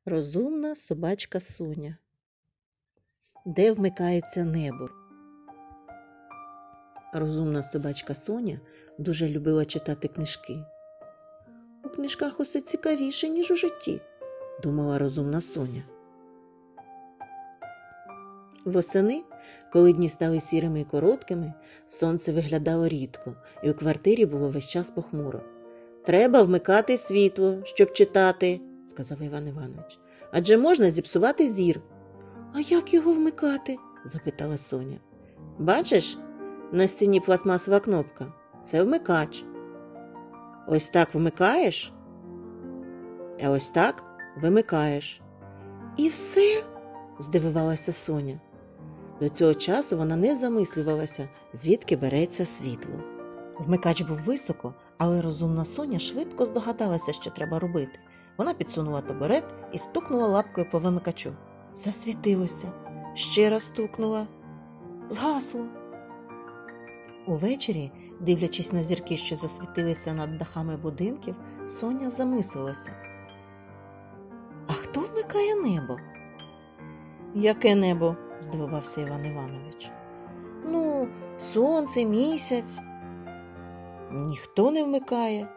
Розумна собачка Соня. Де вмикається небо? Розумна собачка Соня дуже любила читати книжки. У книжках усе цікавіше, ніж у житті, думала розумна Соня. Восени, коли дні стали сірими і короткими, сонце виглядало рідко, і у квартирі було весь час похмуро. «Треба вмикати світло, щоб читати», – сказав Іван Іванович. «Адже можна зіпсувати зір». «А як його вмикати?» – запитала Соня. «Бачиш, на стіні пластмасова кнопка. Це вмикач. Ось так вмикаєш, а ось так вимикаєш». «І все?» – здивувалася Соня. До цього часу вона не замислювалася, звідки береться світло. Вмикач був високо, але розумна Соня швидко здогадалася, що треба робити. Вона підсунула табурет і стукнула лапкою по вимикачу. Засвітилося. Ще раз стукнула. Згасло. Увечері, дивлячись на зірки, що засвітилися над дахами будинків, Соня замислилася. А хто вмикає небо? Яке небо? Здивувався Іван Іванович. Ну, сонце, місяць. Ніхто не вмикає.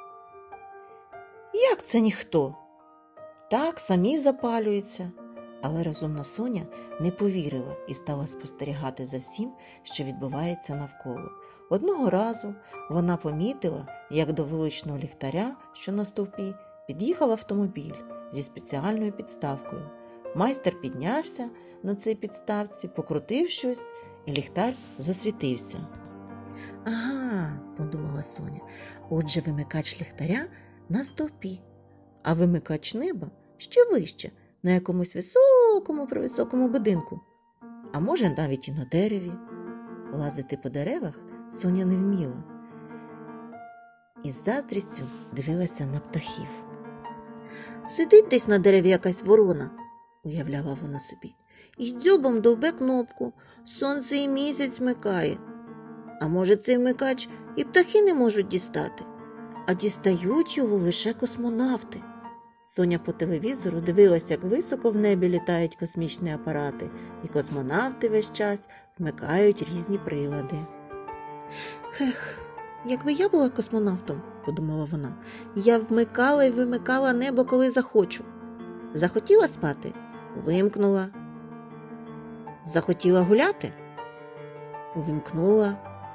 Як це ніхто? Так, самі запалюються. Але розумна Соня не повірила і стала спостерігати за всім, що відбувається навколо. Одного разу вона помітила, як до вуличного ліхтаря, що на стовпі, під'їхав автомобіль зі спеціальною підставкою. Майстер піднявся на цій підставці, покрутив щось, і ліхтар засвітився. «Ага», – подумала Соня, – «отже вимикач ліхтаря на стовпі, а вимикач неба ще вище, на якомусь високому будинку, а може навіть і на дереві». Лазити по деревах Соня не вміла і з заздрістю дивилася на птахів. «Сидить десь на дереві якась ворона», – уявляла вона собі, – «і дзьобом довбе кнопку, сонце і місяць вмикає. А може цей вмикач і птахи не можуть дістати, а дістають його лише космонавти». Соня по телевізору дивилася, як високо в небі літають космічні апарати, і космонавти весь час вмикають різні прилади. «Ех, якби я була космонавтом», – подумала вона, – «я вмикала і вимикала небо, коли захочу. Захотіла спати – вимкнула. Захотіла гуляти – вимкнула.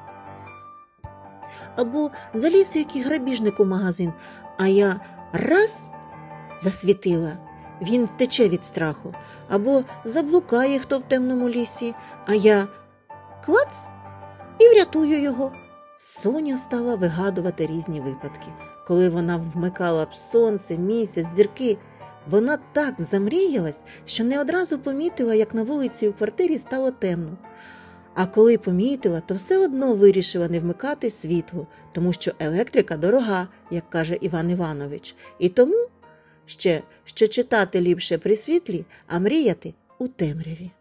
Або заліз який грабіжник у магазин, а я раз – засвітила, він втече від страху. Або заблукає хто в темному лісі, а я клац і врятую його». Соня стала вигадувати різні випадки. Коли вона вмикала б сонце, місяць, зірки, вона так замріялась, що не одразу помітила, як на вулиці у квартирі стало темно. А коли помітила, то все одно вирішила не вмикати світло, тому що електрика дорога, як каже Іван Іванович. І тому що читати ліпше при світлі, а мріяти у темряві.